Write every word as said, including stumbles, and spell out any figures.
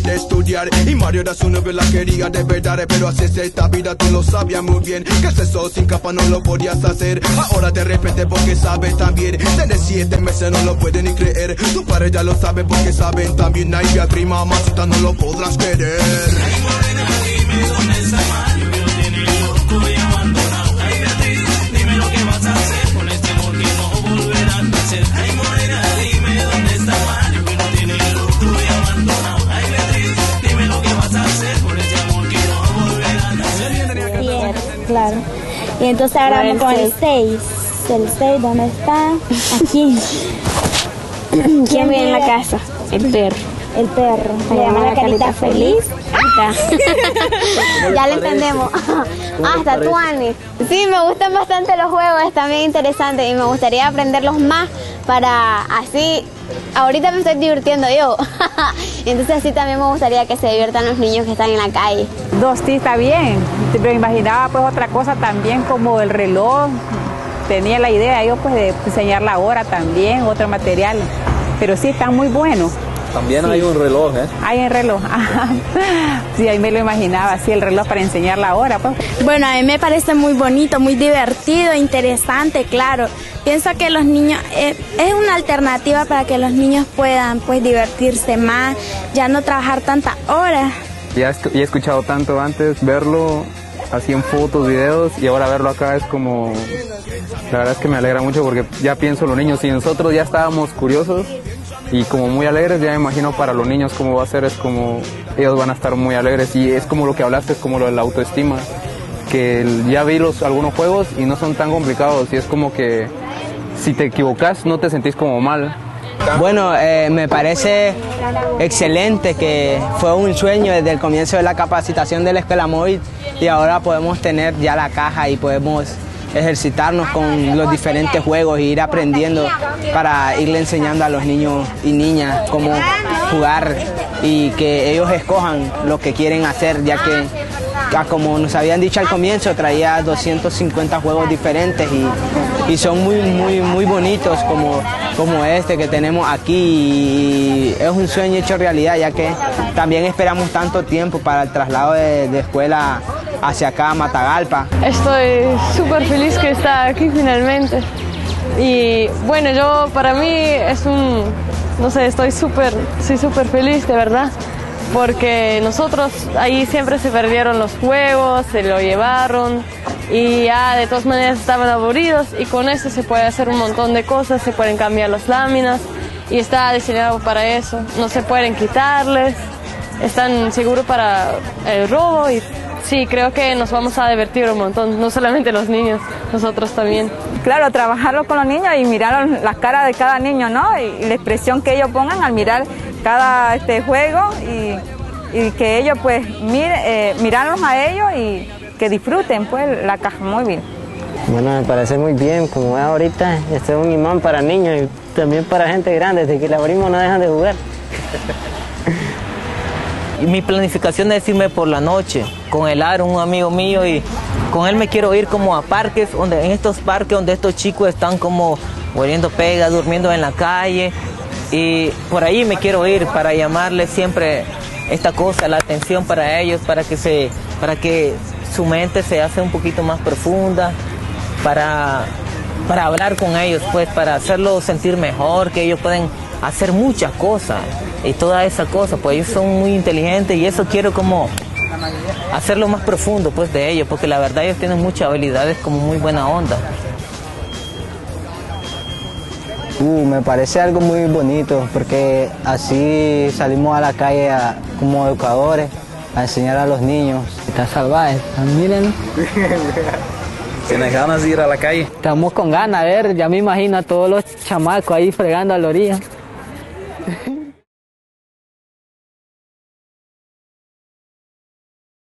de estudiar. Y Mario era su novio, la quería de verdad, pero así es esta vida, tú lo sabías muy bien. Que es eso, sin capa no lo podías hacer. Ahora de repente porque sabes también. Desde siete meses no lo pueden ni creer. Tu padre ya lo sabe porque saben también. Ay, Beatriz, mamacita, no lo podrás querer. Ay, morena, dime dónde está Mario, que lo tiene loco y abandonado. Ay, Beatriz, dime lo que vas a hacer con este amor que no volverá a nacer. Ay, morena, dime dónde está Mario, que lo tiene loco y abandonado. Ay, Beatriz, dime lo que vas a hacer con este amor que no volverá a nacer. Bien, claro. Y entonces ahora vamos con el seis. El seis, ¿dónde está? Aquí. ¿Quién vive en la casa? El perro. El perro. Se llama la carita feliz. Ya lo entendemos. Hasta tú, Ani. Sí, me gustan bastante los juegos, están bien interesantes y me gustaría aprenderlos más para así. Ahorita me estoy divirtiendo yo. Entonces así también me gustaría que se diviertan los niños que están en la calle. Dos, sí, está bien. Pero imaginaba pues otra cosa también como el reloj. Tenía la idea yo pues de enseñar la hora también, otro material. Pero sí, están muy buenos. También sí. Hay un reloj, ¿eh? Hay un reloj. Sí, ahí me lo imaginaba, sí, el reloj para enseñar la hora, pues. Bueno, a mí me parece muy bonito, muy divertido, interesante, claro. Pienso que los niños, eh, es una alternativa para que los niños puedan, pues, divertirse más, ya no trabajar tantas horas. Ya he escuchado tanto antes, verlo así en fotos, videos, y ahora verlo acá es como... La verdad es que me alegra mucho porque ya pienso en los niños, si nosotros ya estábamos curiosos y como muy alegres, ya me imagino para los niños cómo va a ser, es como ellos van a estar muy alegres y es como lo que hablaste, es como lo de la autoestima, que ya vi los, algunos juegos y no son tan complicados y es como que si te equivocas no te sentís como mal. Bueno, eh, me parece excelente que fue un sueño desde el comienzo de la capacitación de la escuela móvil y ahora podemos tener ya la caja y podemos ejercitarnos con los diferentes juegos e ir aprendiendo para irle enseñando a los niños y niñas cómo jugar y que ellos escojan lo que quieren hacer, ya que como nos habían dicho al comienzo traía doscientos cincuenta juegos diferentes y, y son muy muy muy bonitos como, como este que tenemos aquí y es un sueño hecho realidad, ya que también esperamos tanto tiempo para el traslado de, de escuela hacia acá a Matagalpa. Estoy súper feliz que está aquí finalmente y bueno, yo para mí es un, no sé, estoy súper, soy súper feliz de verdad, porque nosotros ahí siempre se perdieron los juegos, se lo llevaron y ya de todas maneras estaban aburridos y con eso se puede hacer un montón de cosas, se pueden cambiar las láminas y está diseñado para eso, no se pueden quitarles, están seguros para el robo y sí, creo que nos vamos a divertir un montón, no solamente los niños, nosotros también. Claro, trabajarlo con los niños y mirar las caras de cada niño, ¿no? Y, y la expresión que ellos pongan al mirar cada este juego y, y que ellos pues mir, eh, mirarlos a ellos y que disfruten pues la caja móvil. Bueno, me parece muy bien, como es ahorita, este es un imán para niños y también para gente grande, desde que la abrimos no dejan de jugar. Y mi planificación es irme por la noche con el Aaron, un amigo mío, y con él me quiero ir como a parques, donde, en estos parques donde estos chicos están como hueliendo pega, durmiendo en la calle, y por ahí me quiero ir para llamarles siempre esta cosa, la atención para ellos, para que, se, para que su mente se hace un poquito más profunda, para, para hablar con ellos, pues, para hacerlos sentir mejor, que ellos pueden hacer muchas cosas y todas esas cosas, pues ellos son muy inteligentes y eso quiero como hacerlo más profundo pues de ellos, porque la verdad ellos tienen muchas habilidades como muy buena onda. Uh, me parece algo muy bonito porque así salimos a la calle a, como educadores a enseñar a los niños. Está salvaje, miren. ¿Tienes ganas de ir a la calle? Estamos con ganas, a ver, ya me imagino a todos los chamacos ahí fregando a la orilla.